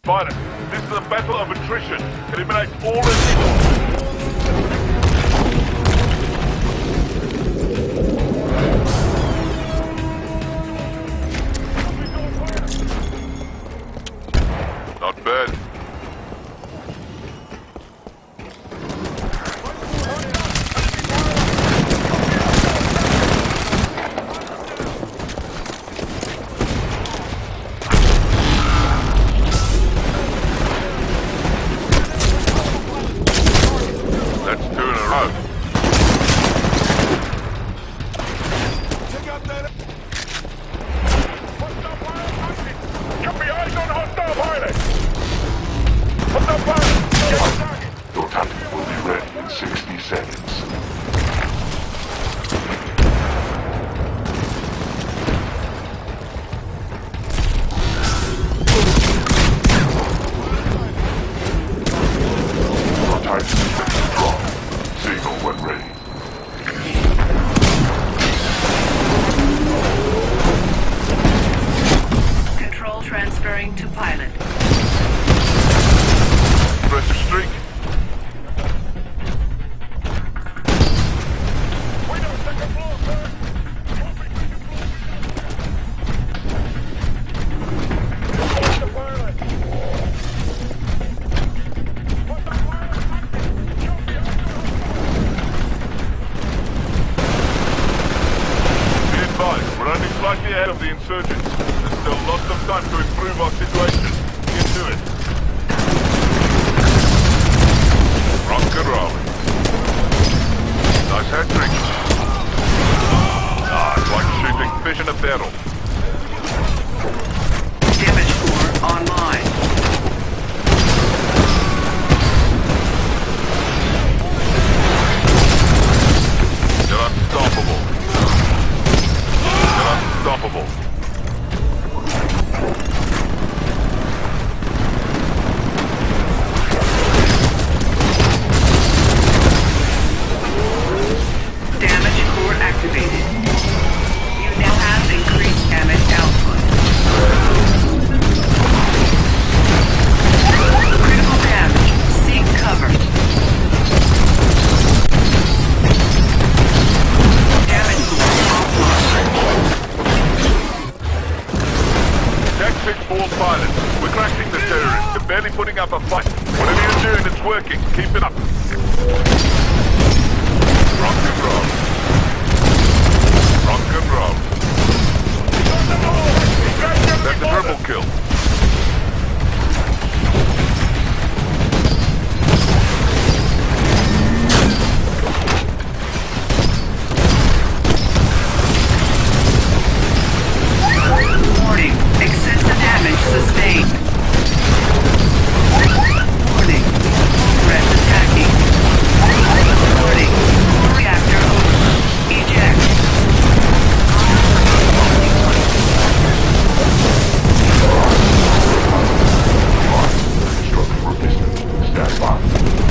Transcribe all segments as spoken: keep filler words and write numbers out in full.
Pilot, this is a battle of attrition. Eliminate all enemies. Not bad. That's two in a row. Check out that. Hostile pilot, keep your eyes on hostile pilot. Hostile pilot, get the target. Your target will be ready in sixty seconds. Your Titan is ready to drop. Signal when ready. Control transferring to pilot. Press the streak. Window, second floor, sir. What's the pilot? What's the pilot? Be advised, we're only slightly ahead of the insurgents. There's still lots of time to improve our situation. Get to it. Rock and roll. Nice hat trick. Ah, it's like shooting fish in a barrel. Damage core online. They're unstoppable. They're unstoppable. Damage core activated. You now have increased damage output. Critical damage. Seek cover. Damage core offline. Jack six four pilot. We're cracking the terrorists. They're barely putting up a fight. Whatever you're doing, it's working. Keep it up. Rock and roll. Rock and roll. That's a triple kill. Warning. Excessive damage sustained. Warning. Threat attacking. Warning. Reactor overload. Eject. Structure resistant. Stand by.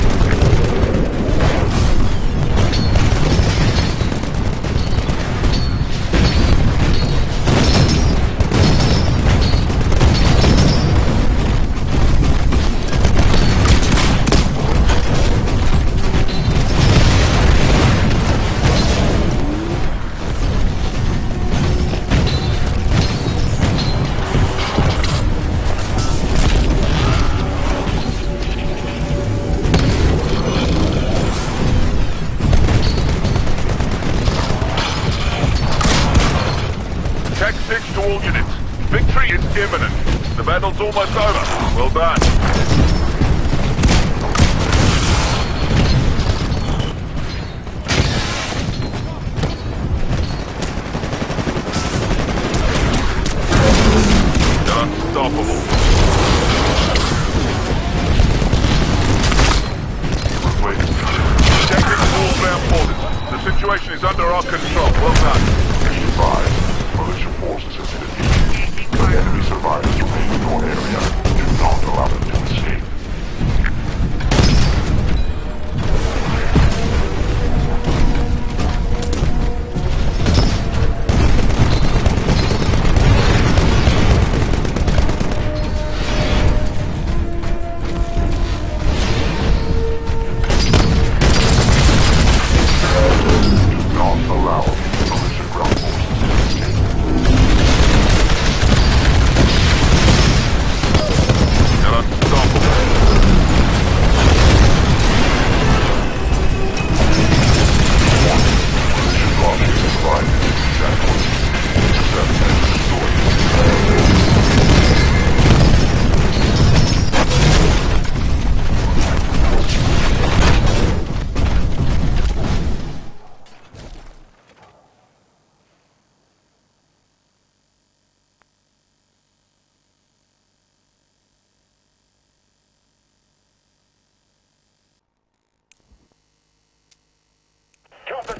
Tech six to all units. Victory is imminent. The battle's almost over. Well done. They're unstoppable. Protecting all ground borders. The situation is under our control. Well done. Mission five. Militia forces have been defeated. The enemy survivors remain in your area. Do not allow them to escape.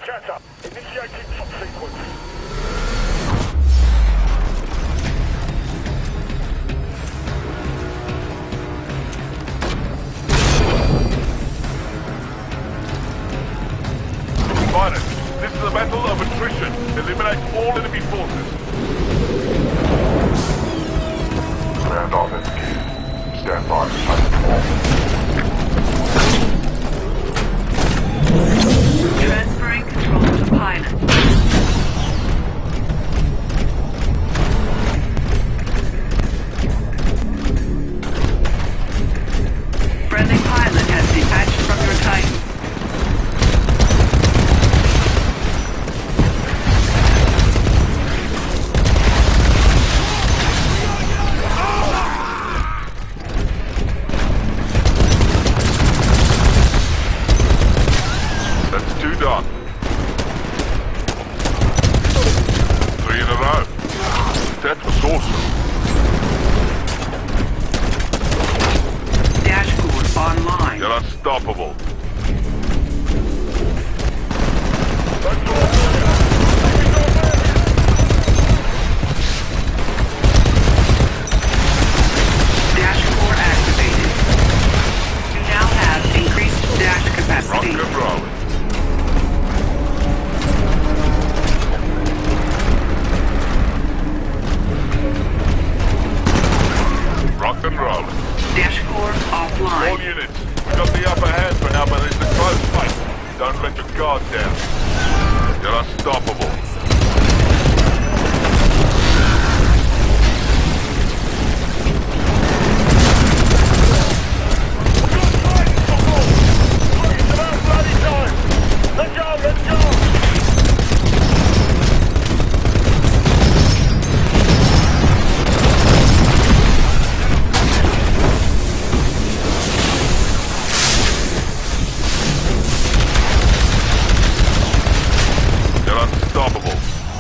Chatter, initiating top sequence. Pilot, this is a battle of attrition. Eliminate all enemy forces. Command authenticated. Stand by for Titanfall. Transferring control to pilot. Friendly pilot has detached from your Titan. That's two done. Three in a row. That was awesome. Dashboard online. You're unstoppable. Dashboard activated. You now have increased dash capacity. Rock and roll. Rock and roll. Dashboard All offline. units, we got the upper hand for now, but it's a close fight. Don't let your guard down. You're unstoppable. It's about bloody time! Let's go, let's go! You're unstoppable.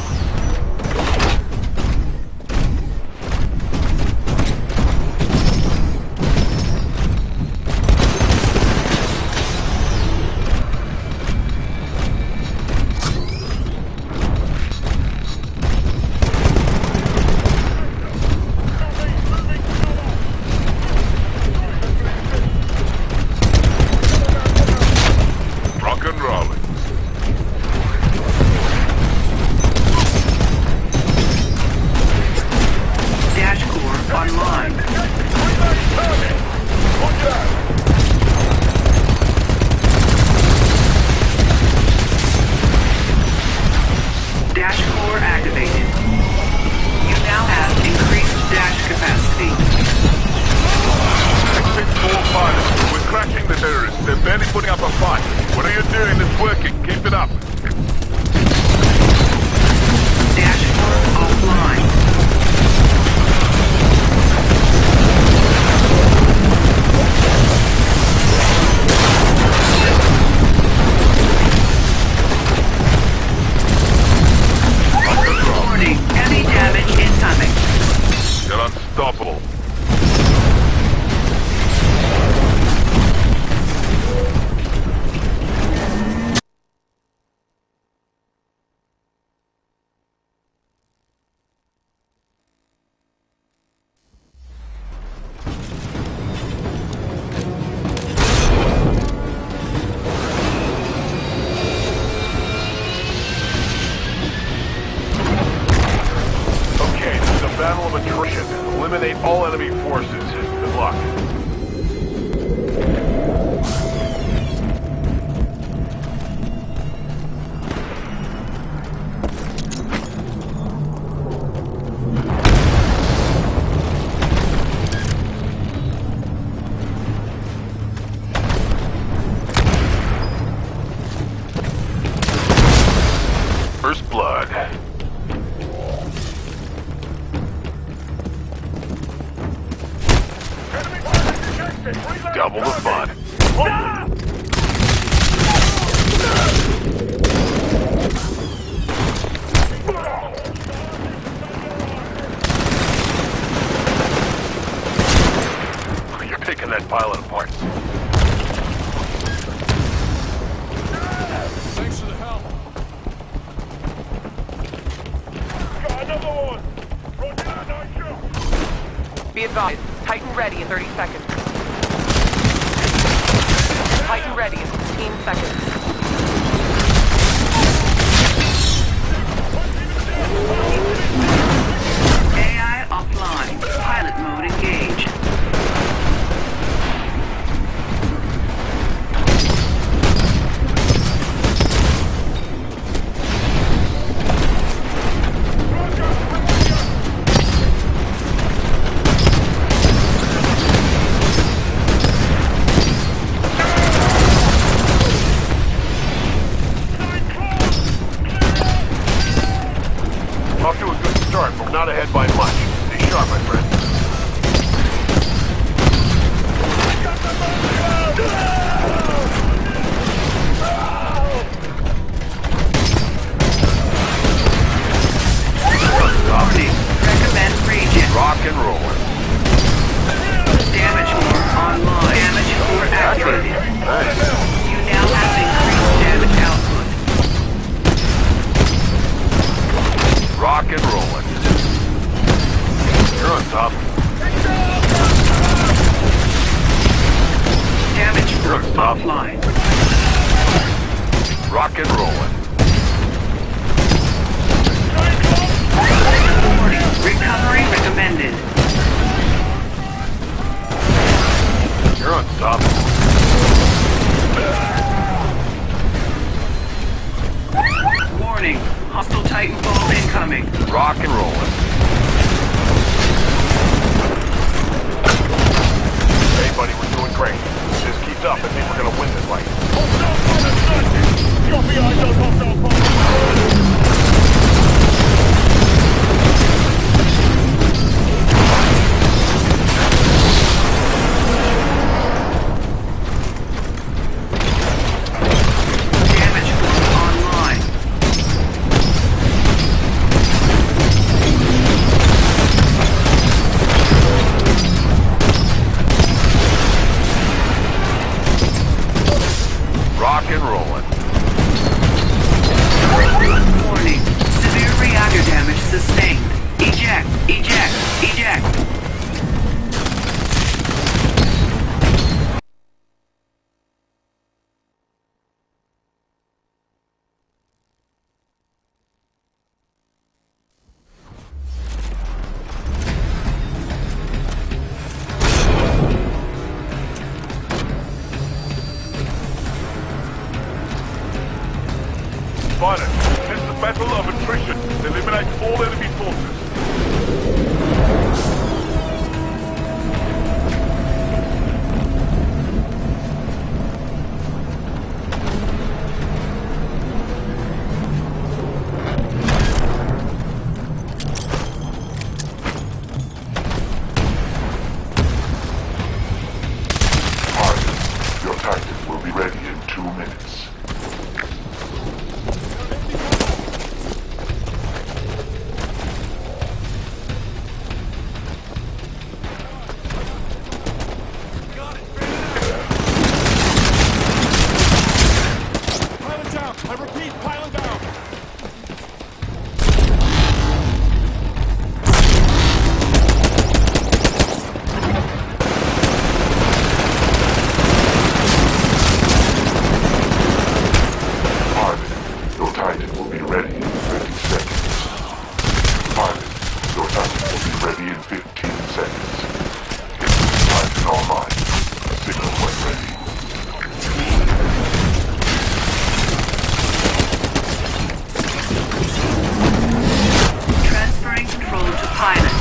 Rock and rolling. Dashboard online. Watch out! Dashboard activated. You now have increased dash capacity. X six four pilots, we're crashing the terrorists. They're barely putting up a fight. What are you doing? It's working. Keep it up. Dashboard offline. Warning, heavy damage incoming. You're unstoppable. Okay, this is a battle of attrition. Eliminate all enemy forces. Good luck. First blood. Double the fun. You're picking that pilot apart. Thanks for the help. advised. Titan ready in thirty seconds. Titan ready in fifteen seconds. A I offline. Pilot mode engaged. Off to a good start, but we're not ahead by much. Stay sharp, my friend. Warning. Recommend regen. Rock and rolling. Damage core online. Damage core activated. Nice. You now have increased damage output. Rock and rolling. You're on top. Damage You're on core top. offline. Rock and rolling. Warning. Recovery recommended. You're on top. Warning. Hostile Titanfall incoming. Rock and rolling. Hey, buddy, we're doing great. If this keeps up, I think we're gonna win this fight. Copy, I don't hostile pilot. Damage core online. Rock and rolling. Warning. Severe reactor damage sustained. Eject. Eject. Eject. Pilot, this is the battle of attrition. Eliminate all enemy forces. Pilot, your Titan will be ready in two minutes. Pilot down. I repeat, pilot down. Pilot, your Titan will be ready in thirty seconds. Pilot, your Titan will be ready in fifteen seconds. Titan online. Signal when ready. Transferring control to pilot.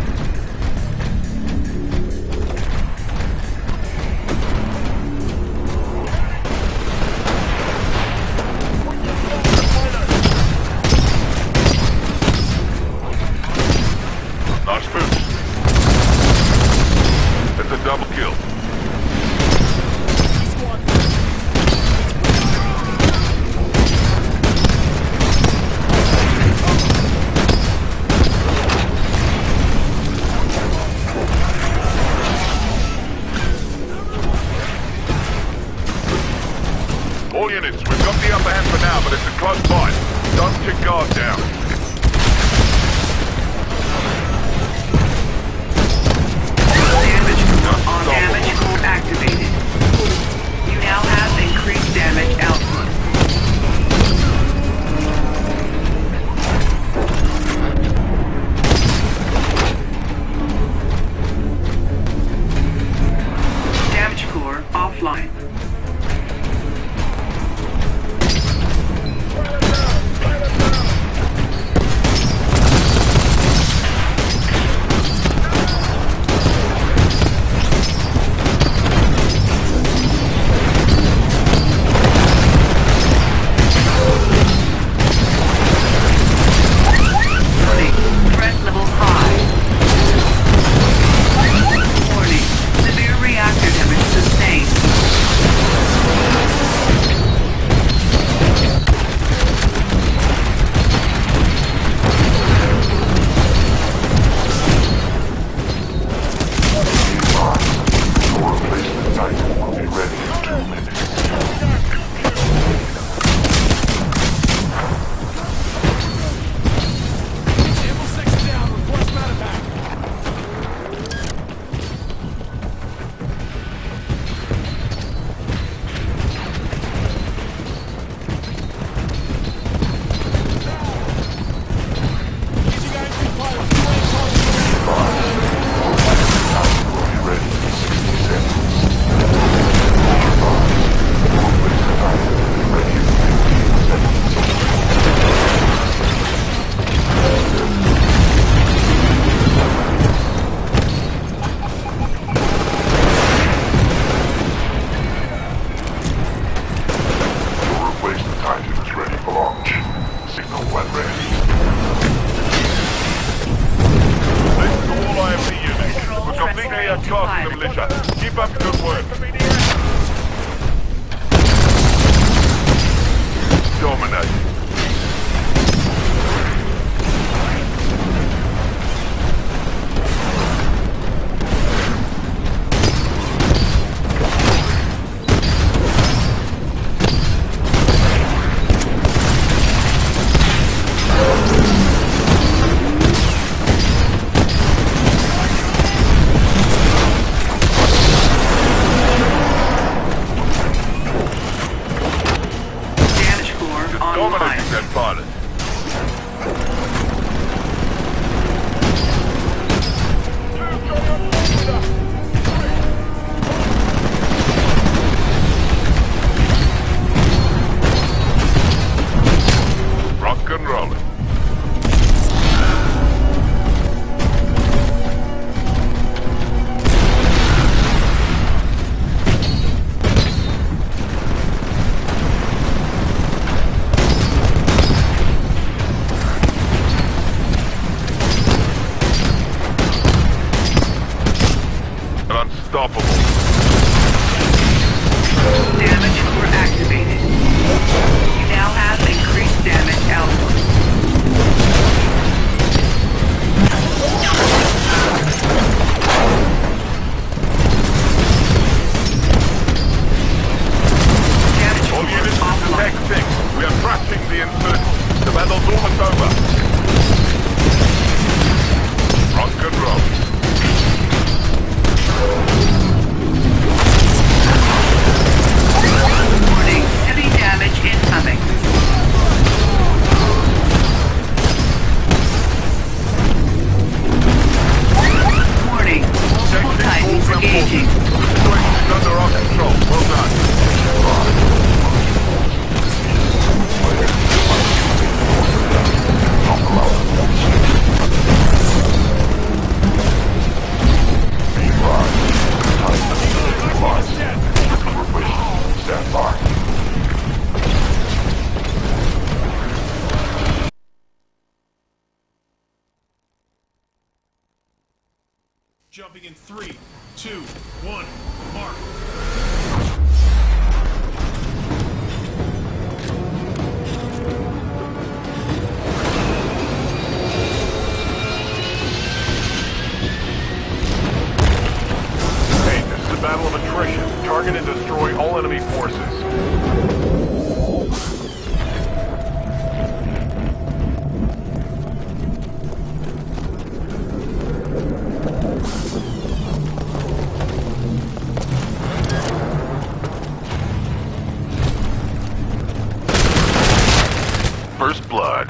Nice boost. It's a double kill. All units, we've got the upper hand for now, but it's a close fight. Don't kick guard down. passing the militia. Keep up the good work. Dominate. Dominating that pilot. Rock and rolling. Unstoppable. Damage core activated. You now have increased damage output. Damage All core units to offline. Tech six. We are crushing the insurgents. The battle's almost over. Rock and roll. Warning, heavy damage incoming. Warning, multiple Titans engaging. Situation is under our control. Well done. Stand by. Jumping in three, two, one, mark. Hey, this is a battle of attrition. Target and destroy all enemy forces. First blood.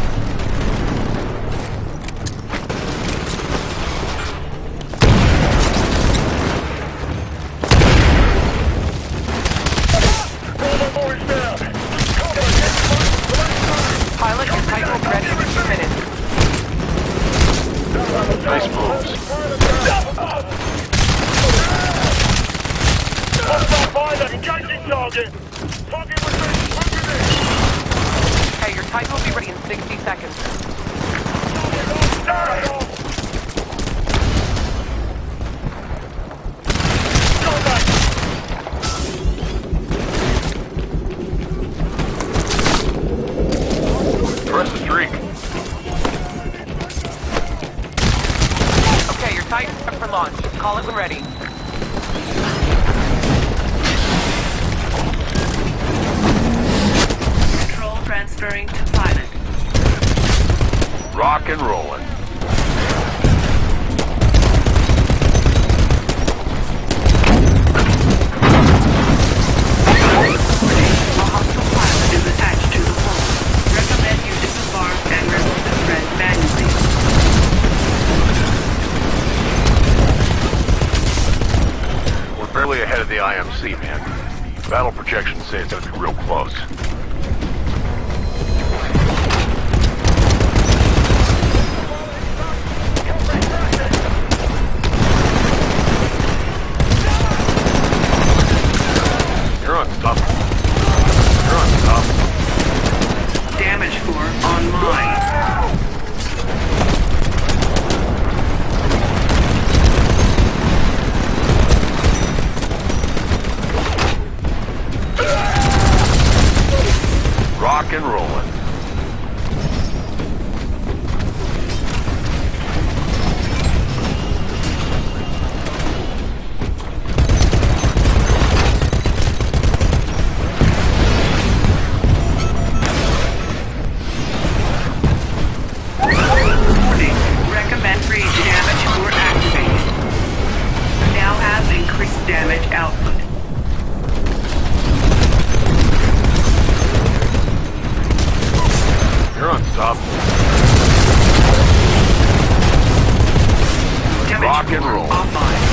Pilot and Titan ready in two minutes. Nice moves. Hostile pilot, engaging target. Target received. Moving in. Okay, your Titan will be ready in sixty seconds. Press the streak. Okay, your Titan's up for launch. Call it when ready. Control transferring to pilot. Rock and rolling. A hostile pilot is attached to the hull. Recommend you disembark and remove the thread manually. We're barely ahead of the I M C, man. Battle projections say it's gonna be real close. You're unstoppable. You're unstoppable. Damage core online. Rock and rolling. Warning. Recommend free damage core activated. Now has increased damage output. You're unstoppable. Damage Rock and core roll. offline.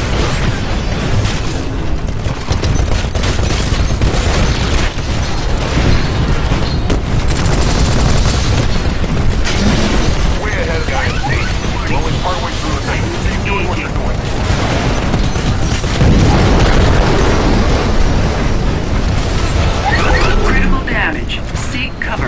Way ahead of guys. We're only partway through the thing. Keep doing what you're doing. Critical damage. Seek cover.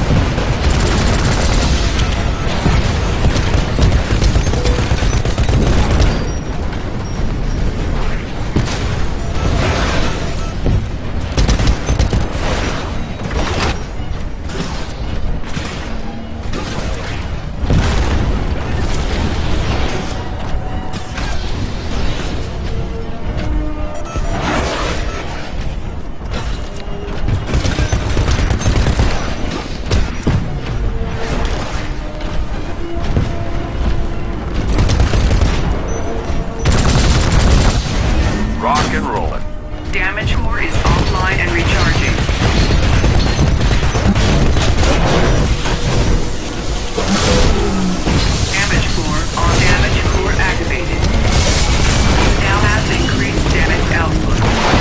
Rock and rolling. Damage core is offline and recharging. Damage core on damage core activated. Now has increased damage output.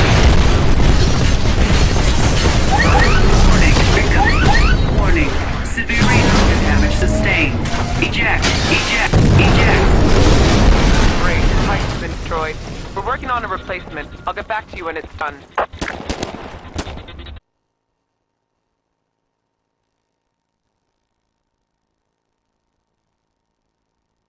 Warning. Victim. Warning. Severe reload damage sustained. Eject. Eject. Eject. Great. Titan's been destroyed. We're working on a replacement. I'll get back to you when it's done.